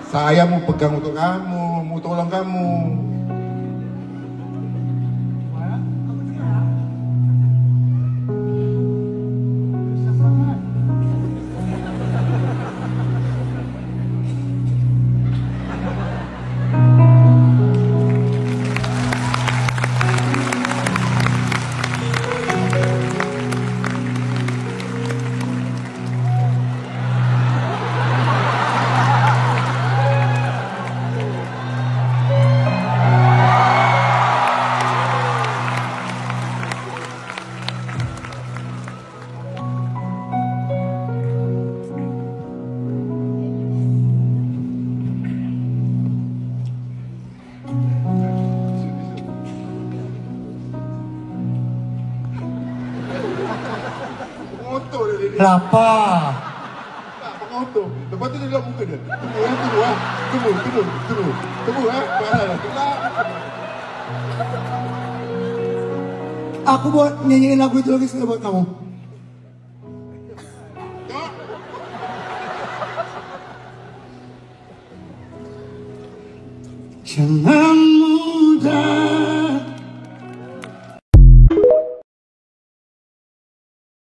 Saya mau pegang untuk kamu, mau tolong kamu. Kenapa? Pengotor. Lepas tu dia lihat muka dia. Tunggu. Aku buat nyanyiin lagu itu lagi sekali buat kamu. Jangan mudah